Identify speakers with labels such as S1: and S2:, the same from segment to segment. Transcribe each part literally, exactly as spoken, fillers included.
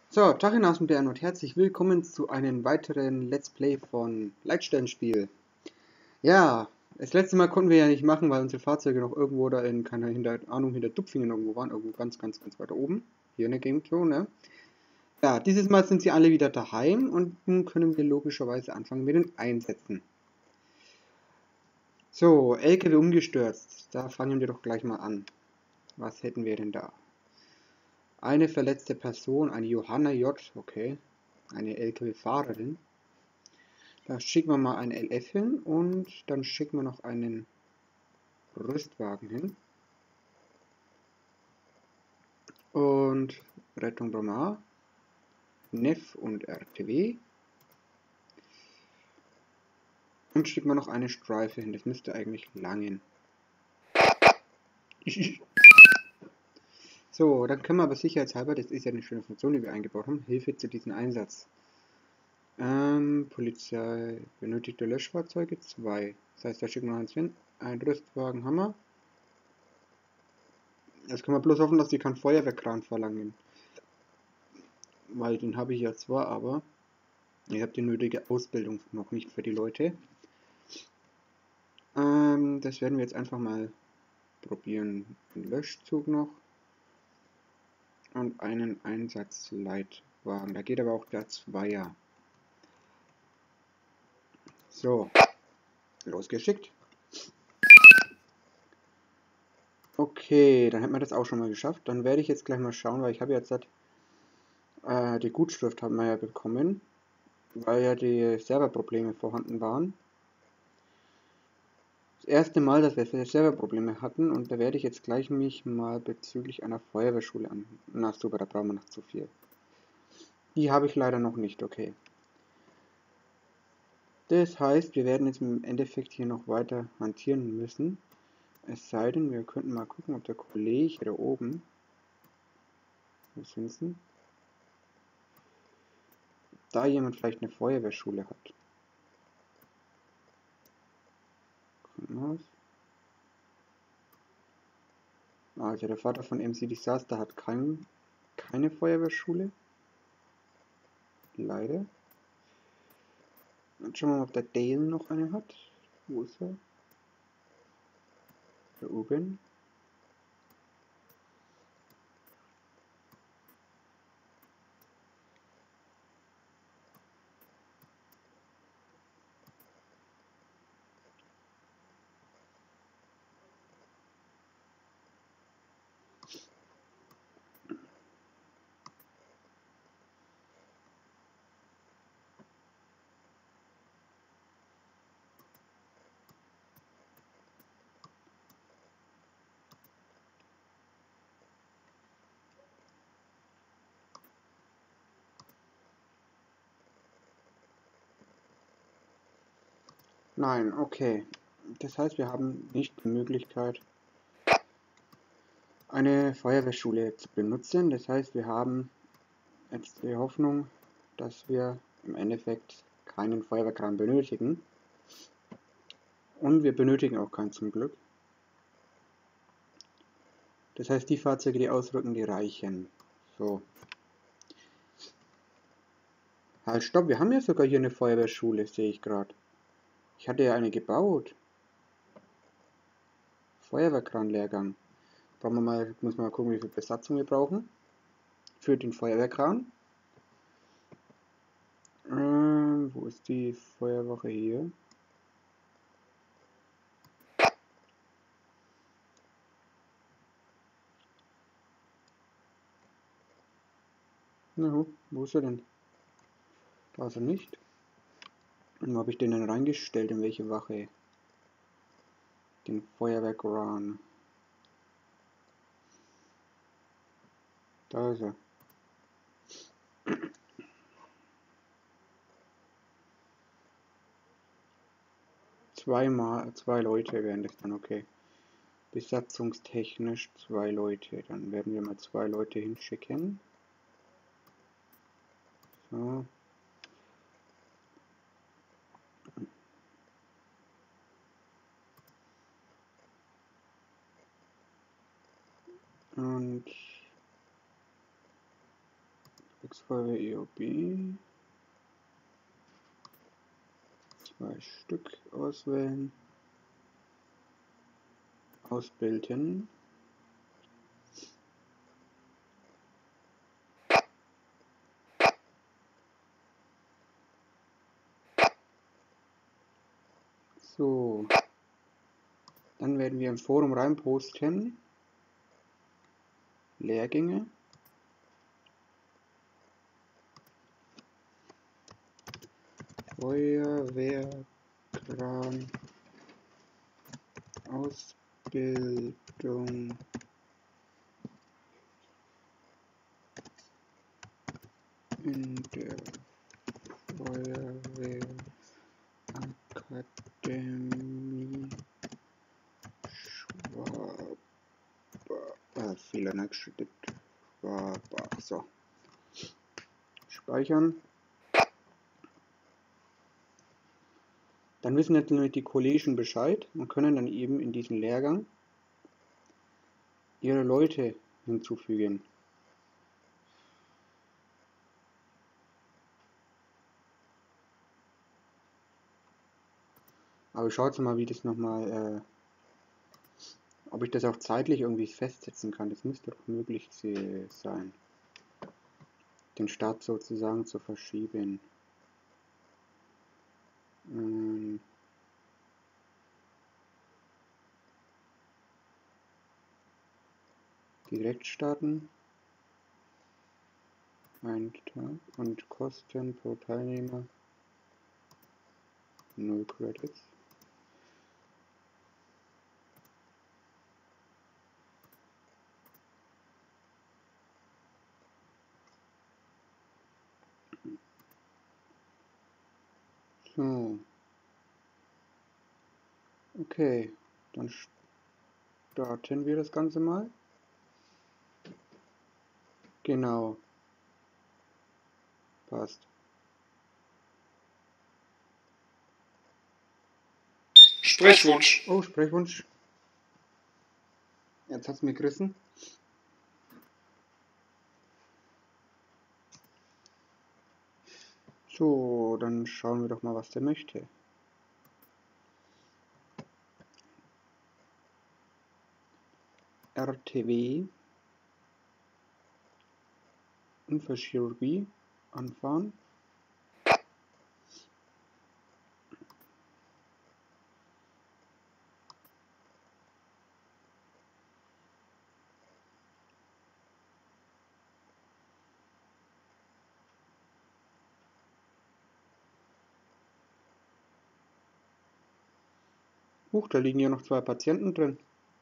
S1: So, Tachenhasenbären und herzlich willkommen zu einem weiteren Let's Play von Leitstellenspiel. Ja, das letzte Mal konnten wir ja nicht machen, weil unsere Fahrzeuge noch irgendwo da in, keine hinter, Ahnung, hinter Dupfingen irgendwo waren, irgendwo ganz, ganz, ganz weit oben. Hier in der Game Show, ne? Ja, dieses Mal sind sie alle wieder daheim und nun können wir logischerweise anfangen mit den Einsätzen. So, L K W umgestürzt. Da fangen wir doch gleich mal an. Was hätten wir denn da? Eine verletzte Person, eine Johanna J., okay. Eine L K W-Fahrerin. Da schicken wir mal ein L F hin und dann schicken wir noch einen Rüstwagen hin. Und Rettung Bromar, N E F und R T W. Und schicken wir noch eine Streife hin. Das müsste eigentlich langen. So, dann können wir aber sicherheitshalber, das ist ja eine schöne Funktion, die wir eingebaut haben, Hilfe zu diesem Einsatz. Ähm, Polizei benötigte Löschfahrzeuge zwei. Das heißt, da schicken wir noch eins hin. Ein Rüstwagen haben wir. Jetzt können wir bloß hoffen, dass die keinen Feuerwehrkran verlangen. Weil den habe ich ja zwar, aber ich habe die nötige Ausbildung noch nicht für die Leute. Ähm, das werden wir jetzt einfach mal probieren. Einen Löschzug noch. Und einen Einsatzleitwagen. Da geht aber auch der Zweier. So, losgeschickt. Okay, dann hätten wir das auch schon mal geschafft. Dann werde ich jetzt gleich mal schauen, weil ich habe jetzt äh, die Gutschrift haben wir ja bekommen, weil ja die Serverprobleme vorhanden waren. Das erste Mal, dass wir Serverprobleme hatten, und da werde ich jetzt gleich mich mal bezüglich einer Feuerwehrschule an. Na super, da brauchen wir noch zu viel. Die habe ich leider noch nicht, okay. Das heißt, wir werden jetzt im Endeffekt hier noch weiter hantieren müssen. Es sei denn, wir könnten mal gucken, ob der Kollege da oben, wo sind sie, da jemand vielleicht eine Feuerwehrschule hat. Krankenhaus. Also der Vater von M C Disaster hat kein, keine Feuerwehrschule. Leider. Dann schauen wir mal, ob der Dale noch eine hat. Wo ist er? Da oben. Nein, okay. Das heißt, wir haben nicht die Möglichkeit, eine Feuerwehrschule zu benutzen. Das heißt, wir haben jetzt die Hoffnung, dass wir im Endeffekt keinen Feuerwehrkran benötigen. Und wir benötigen auch keinen zum Glück. Das heißt, die Fahrzeuge, die ausrücken, die reichen. So. Halt, stopp, wir haben ja sogar hier eine Feuerwehrschule, sehe ich gerade. Ich hatte ja eine gebaut. Feuerwehrkran-Lehrgang. Brauchen wir mal, muss man mal gucken, wie viel Besatzung wir brauchen. Für den Feuerwehrkran. Ähm, wo ist die Feuerwache hier? Na, wo ist er denn? Da ist er nicht. Und wo habe ich den denn reingestellt? In welche Wache? Den Feuerwehrkran. Da ist er. Zweimal, zwei Leute wären das dann, okay. Besatzungstechnisch zwei Leute. Dann werden wir mal zwei Leute hinschicken. So. Und Feuerwehr E O B. Zwei Stück auswählen. Ausbilden. So. Dann werden wir im Forum reinposten. Lehrgänge. Feuerwehrkran Ausbildung in der Feuerwehrakademie Schwabach. Ah, Fehler nachgeschüttet. Schwabach. So. Speichern. Dann wissen jetzt nämlich die Kollegen Bescheid und können dann eben in diesen Lehrgang ihre Leute hinzufügen. Aber ich schaue jetzt mal, wie das nochmal, äh, ob ich das auch zeitlich irgendwie festsetzen kann. Das müsste doch möglich sein, den Start sozusagen zu verschieben. Ähm Direkt starten. Ein Tag und Kosten pro Teilnehmer null Credits. So. Okay, dann starten wir das Ganze mal. Genau. Passt.
S2: Sprechwunsch.
S1: Oh, Sprechwunsch. Jetzt hat's mir gerissen. So, dann schauen wir doch mal, was der möchte. R T W. Unfallchirurgie. Anfahren. Huch, da liegen ja noch zwei Patienten drin.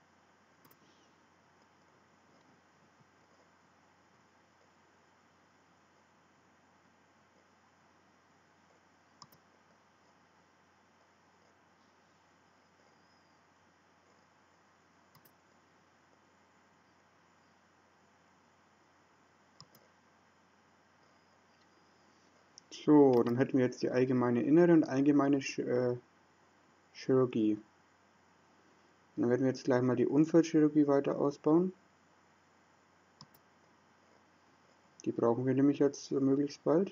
S1: So, dann hätten wir jetzt die allgemeine innere und allgemeine Ch äh, Chirurgie. Und dann werden wir jetzt gleich mal die Unfallchirurgie weiter ausbauen. Die brauchen wir nämlich jetzt äh, möglichst bald.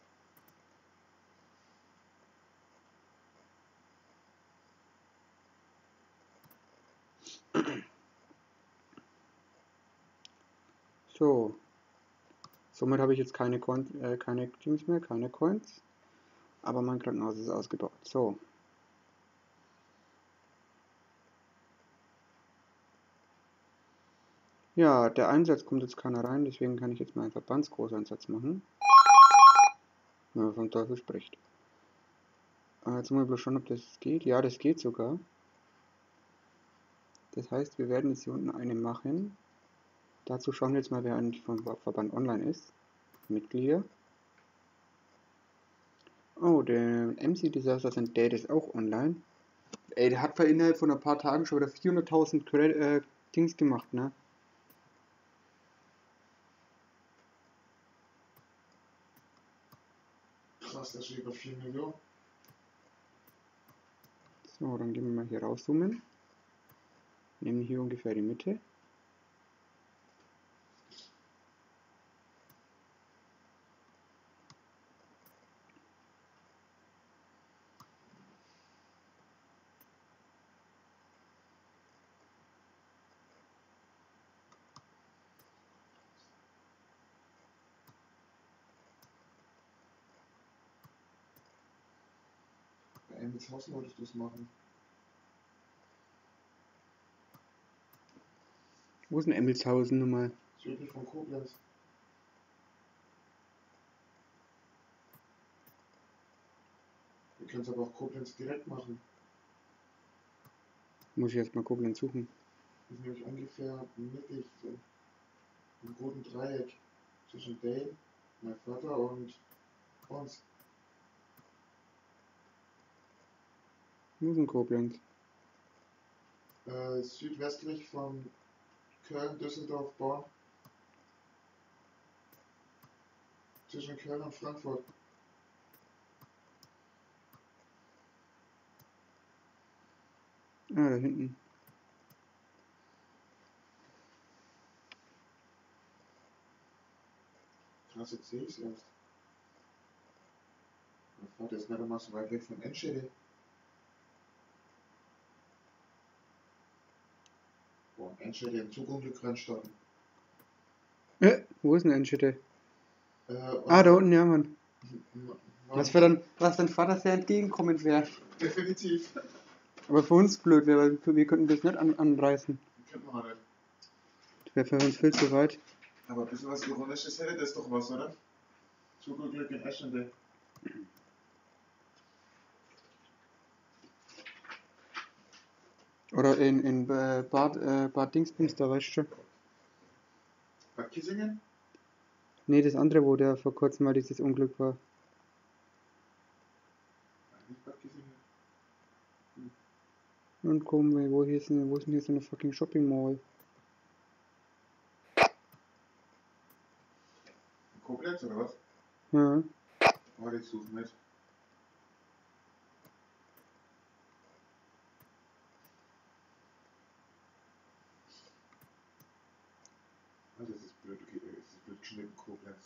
S1: So. Somit habe ich jetzt keine, Coin, äh, keine Teams mehr, keine Coins. Aber mein Krankenhaus ist ausgebaut. So. Ja, der Einsatz kommt jetzt keiner rein, deswegen kann ich jetzt mal einen Verbandsgroßeinsatz machen. Wenn man vom Teufel spricht. Äh, jetzt muss ich bloß schauen, ob das geht. Ja, das geht sogar. Das heißt, wir werden jetzt hier unten eine machen. Dazu schauen wir jetzt mal, wer eigentlich vom Verband online ist. Mitglieder. Oh, der M C Disaster and Date ist auch online. Ey, der hat innerhalb von ein paar Tagen schon wieder vierhunderttausend äh, Dings gemacht, ne?
S2: Krass, das ist über vier Millionen.
S1: So, dann gehen wir mal hier rauszoomen. Nehmen hier ungefähr die Mitte.
S2: Emmelshausen wolltest du es machen?
S1: Wo ist denn Emmelshausen nun mal?
S2: Südlich von Koblenz. Wir können es aber auch Koblenz direkt machen.
S1: Muss ich erstmal Koblenz suchen.
S2: Das ist nämlich ungefähr mittig, so im roten Dreieck zwischen Dale, mein Vater und uns.
S1: Wo ist denn Koblenz?
S2: Äh, südwestlich von Köln, Düsseldorf, Bonn. Zwischen Köln und Frankfurt.
S1: Ah, da hinten.
S2: Krass, jetzt sehe ich es erst. Mein Vater ist nicht einmal so weit weg von Enschede. Boah, Enschede im Zugunglück reinstoppen.
S1: Äh, wo ist denn Enschede?
S2: Äh,
S1: Ah, da unten, ja, Mann.
S2: Mann,
S1: Was, für dann, was dein Vater sehr entgegenkommend wäre.
S2: definitiv.
S1: Aber für uns blöd wäre, weil wir, wir könnten das nicht an, anreißen.
S2: Kennt man nicht.
S1: Das wäre für uns viel zu weit.
S2: Aber ein bisschen was Ironisches hätte das doch was, oder? Zugunglück in Enschede.
S1: Oder in, in äh, Bad, äh, Bad Dingsbums, da weißt du.
S2: Bad Kissingen?
S1: Nee, das andere, wo der vor kurzem mal dieses Unglück war.
S2: Nein, nicht Bad Kissingen.
S1: Und komm, ey, wo, hier ist denn, wo ist denn hier so eine fucking Shopping Mall?
S2: In Koblenz oder was?
S1: Ja.
S2: Warte, ich suche mit. Ah, das ist blöd, okay, das ist blöd geschnitten, Koblenz.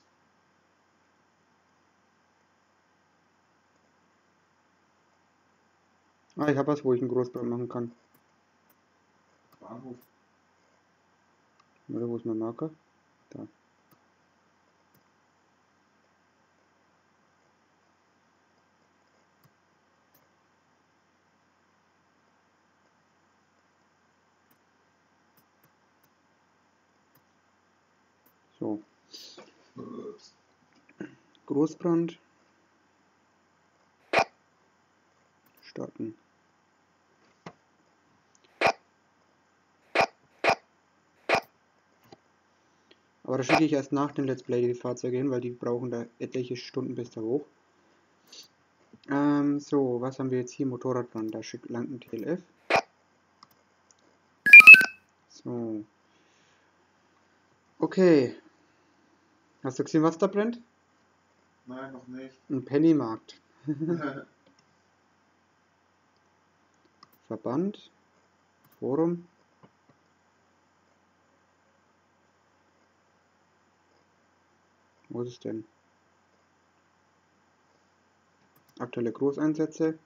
S1: Ah, ich hab was, wo ich einen Großbrand machen kann.
S2: Bahnhof.
S1: Oder wo ist mein Marker? Da. So. Großbrand. Starten. Aber da schicke ich erst nach dem Let's Play die Fahrzeuge hin, weil die brauchen da etliche Stunden bis da hoch. Ähm, so, was haben wir jetzt hier? Motorradbrand, da schickt lang ein T L F. So. Okay. Hast du gesehen, was da brennt?
S2: Nein, noch nicht.
S1: Ein Pennymarkt. Verband. Forum. Wo ist es denn? Aktuelle Großeinsätze.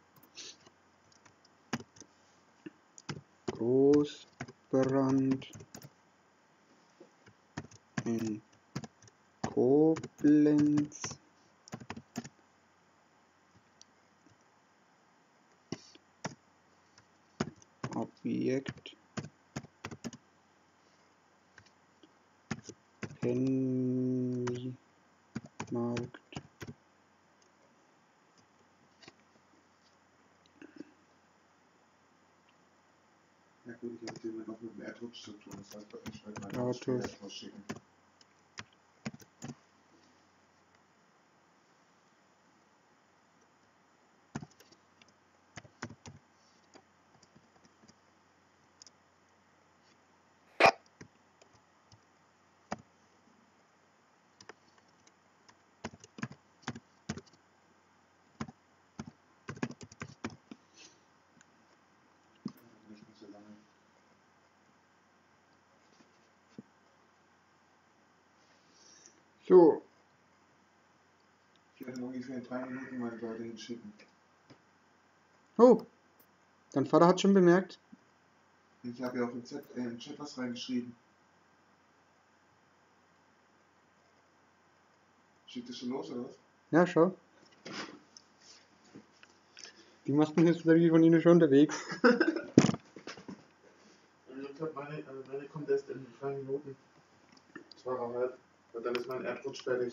S1: Großbrand in Koblenz. Objekt Pennymarkt.
S2: Ja gut, ich habe den noch mit dem AirDrop zu tun, das heißt, ich werde meinen
S1: Autos.
S2: Autos rausschicken. Nicht mehr so lange.
S1: So.
S2: Ich werde ungefähr in drei Minuten meine Leute hinschicken.
S1: Oh. Dein Vater hat schon bemerkt.
S2: Ich habe ja auch im, Z, äh, im Chat was reingeschrieben. Schickt es schon los, oder was?
S1: Ja, schau. Die Maskenhysterie von Ihnen schon unterwegs.
S2: Ich glaube, meine, äh, meine kommt erst in drei Minuten. Zweieinhalb. Und dann ist mein Erdrutsch fertig.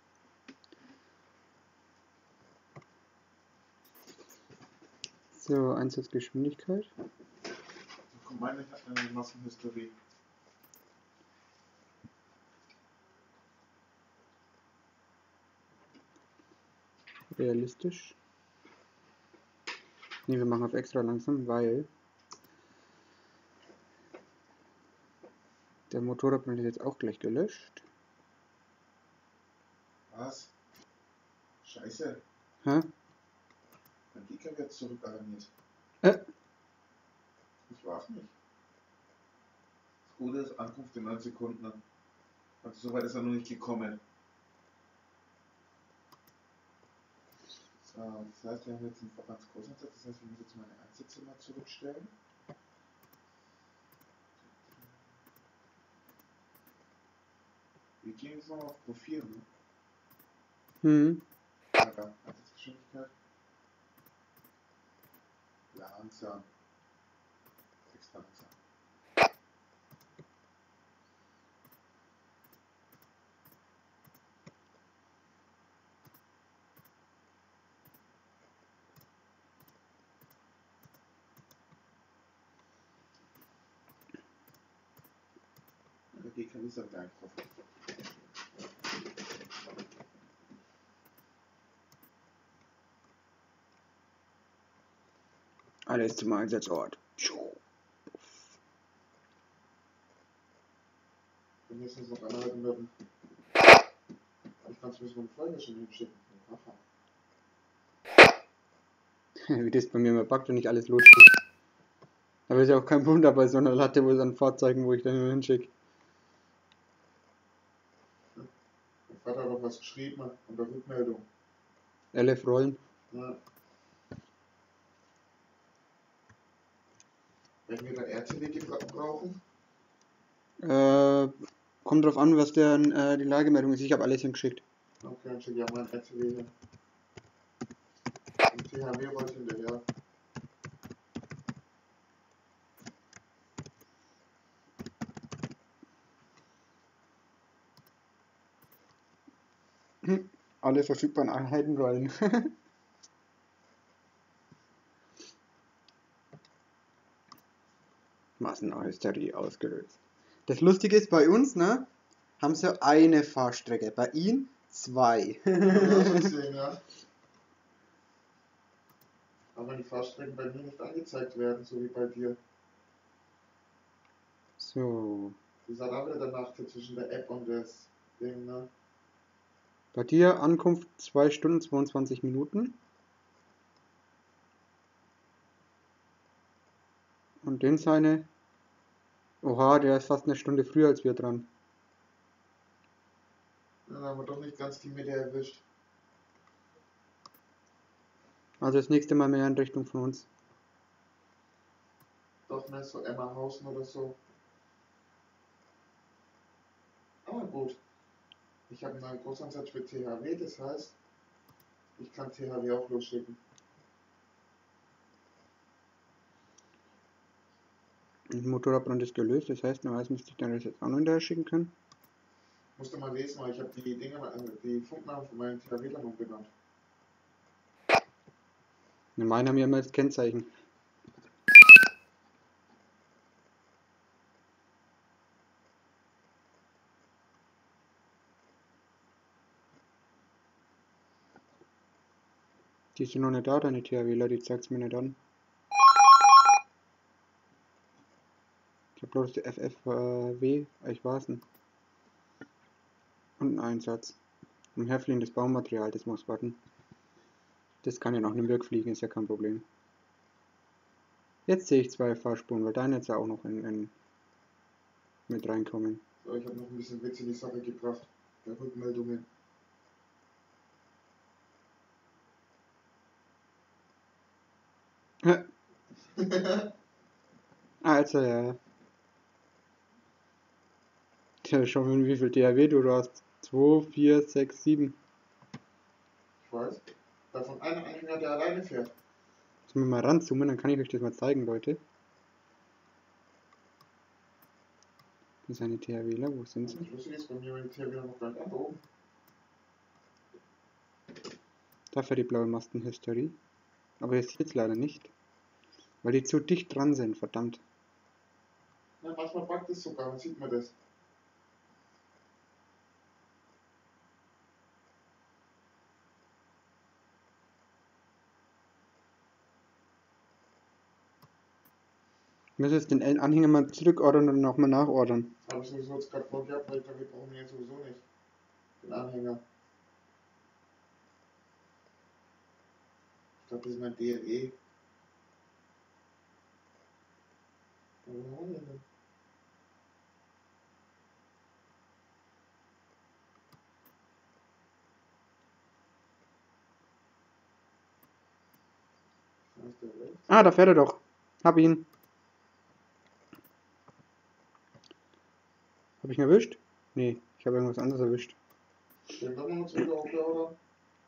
S1: So, Einsatzgeschwindigkeit.
S2: Dann kommt meine äh, Maskenhysterie.
S1: Realistisch. Ne, wir machen auf extra langsam, weil der Motorradbrand ist jetzt auch gleich gelöscht.
S2: Was? Scheiße.
S1: Hä?
S2: Mein Gegner wird zurückalarmiert.
S1: Äh?
S2: Ich war's nicht. Das Gute ist, Ankunft in neun Sekunden. Also soweit ist er noch nicht gekommen. So, das heißt, wir haben jetzt einen Verbandsgroßeinsatz, das heißt, wir müssen jetzt meine Einsätze mal zurückstellen. Wir gehen jetzt nochmal auf Profil, ne?
S1: Hm.
S2: Alter, Einsatzgeschwindigkeit. Langsam. Extra langsam. Der G K W ist aber gar nicht drauf.
S1: Alles zum Einsatzort.
S2: Wir müssen uns noch anhalten werden. Ich kann es mir meine Freunde schon hinschicken.
S1: Wie das bei mir immer packt und nicht alles losschickt. Aber ist ja auch kein Wunder bei so einer Latte, wo es an Fahrzeugen, wo ich dann nur hinschicke.
S2: Mein Vater hat auch was geschrieben unter Rückmeldung.
S1: elf Rollen.
S2: Ja. Wenn wir da R T W brauchen?
S1: Äh, kommt drauf an, was der äh, die Lagemeldung ist. Ich habe alles hingeschickt.
S2: Okay, dann schicke ich auch mein R T W hier. Und T H W wollte hinterher.
S1: Hm. Alle verfügbaren Einheiten rollen. Massenhysterie ausgelöst. Das Lustige ist, bei uns, ne, haben sie eine Fahrstrecke, bei ihnen zwei.
S2: Gesehen, ja. Aber die Fahrstrecken bei mir nicht angezeigt werden, so wie bei dir.
S1: So.
S2: Das hat auch wieder der Nachteil zwischen der App und das Ding, ne?
S1: Bei dir Ankunft zwei Stunden zweiundzwanzig Minuten. Und den seine. Oha, der ist fast eine Stunde früher als wir dran.
S2: Dann haben wir doch nicht ganz die Mitte erwischt.
S1: Also das nächste Mal mehr in Richtung von uns.
S2: Doch mehr so Emmerhausen oder so. Aber gut. Ich habe einen neuen Großansatz für T H W, das heißt, ich kann T H W auch losschicken.
S1: Der Motorradbrand ist gelöst, das heißt, normalerweise müsste ich dann das jetzt auch noch hinterher schicken können.
S2: Musst du mal lesen, weil ich habe die Dinge, also die Funknamen von meinen T H W-Lern umbenannt.
S1: Ne, meine haben ja immer das Kennzeichen. Die sind noch nicht da, deine T H Wler, die zeigt's mir nicht an. Ich hab bloß die F F W, ich weiß nicht. Und einen Einsatz. Um Herfling das Baumaterial, das muss warten. Das kann ja nach Nürnberg fliegen, ist ja kein Problem. Jetzt sehe ich zwei Fahrspuren, weil deine jetzt ja auch noch in, in mit reinkommen.
S2: So, ich habe noch ein bisschen Witz in die Sache gebracht. Der Rückmeldungen.
S1: Also ja. Tja, schau mal, wie viel T H W du hast. zwei, vier, sechs, sieben.
S2: Ich weiß. Davon einer Anhänger, der alleine fährt.
S1: Sollen wir mal ranzoomen, dann kann ich euch das mal zeigen, Leute. Sanitärwähler, wo sind sie?
S2: Ich wusste jetzt bei mir mit hier wieder noch gar nicht oben.
S1: Dafür die blaue Mastenhysterie. Aber jetzt jetzt leider nicht. Weil die zu dicht dran sind, verdammt.
S2: Ja, manchmal backt es sogar, dann sieht man das.
S1: Ich muss jetzt den Anhänger mal zurückordern und nochmal nachordern.
S2: Habe ich sowieso jetzt gerade vorgehabt, weil ich glaube, wir brauchen den sowieso nicht. Den Anhänger. Ich glaube, das ist mein D L E. Wo haben wir denn? Da ist der rechts.
S1: Ah, da fährt er doch. Hab ihn. Hab ich ihn erwischt? Nee, ich habe irgendwas anderes erwischt.
S2: Den können wir uns wieder aufbeordern.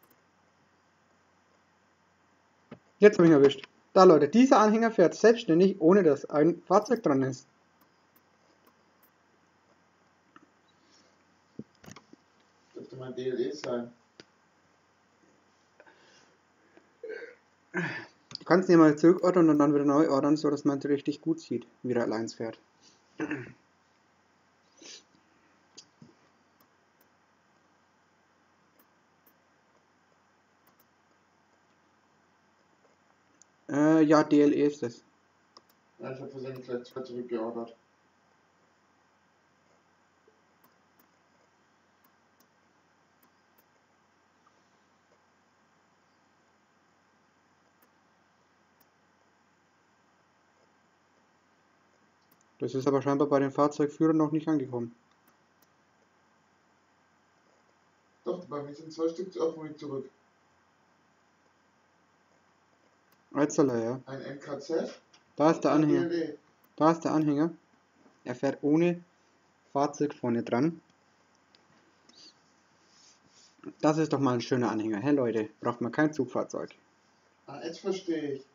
S1: Jetzt habe ich ihn erwischt. Da, Leute, dieser Anhänger fährt selbstständig, ohne dass ein Fahrzeug dran ist.
S2: Dürfte mein D L E sein.
S1: Du kannst ihn ja mal zurückordern und dann wieder neu ordern, so dass man es richtig gut sieht, wie er allein fährt. Äh, ja, D L E ist es.
S2: Ja, ich habe versehentlich gleich zwei zurückgeordert.
S1: Das ist aber scheinbar bei den Fahrzeugführern noch nicht angekommen.
S2: Doch, bei mir sind zwei Stück auf dem Weg zurück.
S1: Alzerler, ja.
S2: Ein N K Z.
S1: Da ist der
S2: ein
S1: Anhänger.
S2: D L E.
S1: Da ist der Anhänger. Er fährt ohne Fahrzeug vorne dran. Das ist doch mal ein schöner Anhänger. Hä, Leute? Braucht man kein Zugfahrzeug.
S2: Ah, jetzt verstehe ich.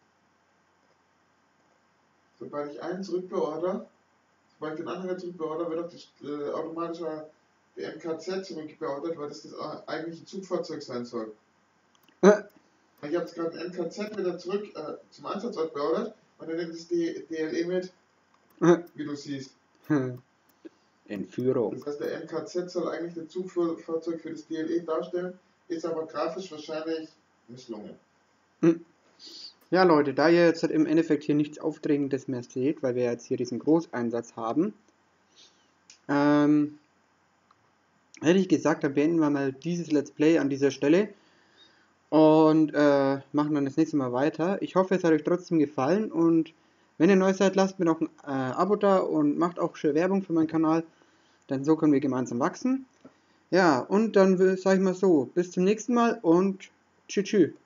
S2: Sobald ich einen zurückbeordere, sobald ich den Anhänger zurückbeordere, wird auch das, äh, automatisch der M K Z zurückbeordert, weil das das eigentliche Zugfahrzeug sein soll.
S1: Äh.
S2: Ich habe jetzt gerade ein M K Z wieder zurück äh, zum Einsatzort beordert und dann nimmt das D L E mit,
S1: Äh.
S2: wie du siehst.
S1: Entführung.
S2: Das heißt, der M K Z soll eigentlich das Zugfahrzeug für das D L E darstellen, ist aber grafisch wahrscheinlich misslungen.
S1: Ja, Leute, da ihr jetzt im Endeffekt hier nichts Aufregendes mehr seht, weil wir jetzt hier diesen Großeinsatz haben, ähm, hätte ich gesagt, dann beenden wir mal dieses Let's Play an dieser Stelle und äh, machen dann das nächste Mal weiter. Ich hoffe, es hat euch trotzdem gefallen und wenn ihr neu seid, lasst mir noch ein äh, Abo da und macht auch schön Werbung für meinen Kanal, denn so können wir gemeinsam wachsen. Ja, und dann sage ich mal so, bis zum nächsten Mal und tschüss. tschüss.